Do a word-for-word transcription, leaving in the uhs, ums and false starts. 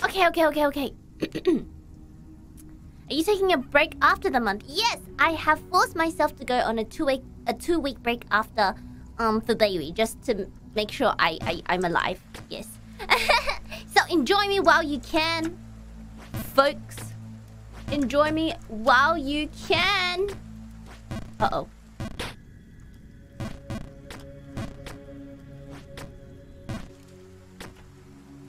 Okay, okay, okay, okay. Are you taking a break after the month? Yes, I have forced myself to go on a two-week a two-week break after um the baby, just to make sure I, I I'm alive. Yes. So enjoy me while you can, folks. Enjoy me while you can. Uh oh.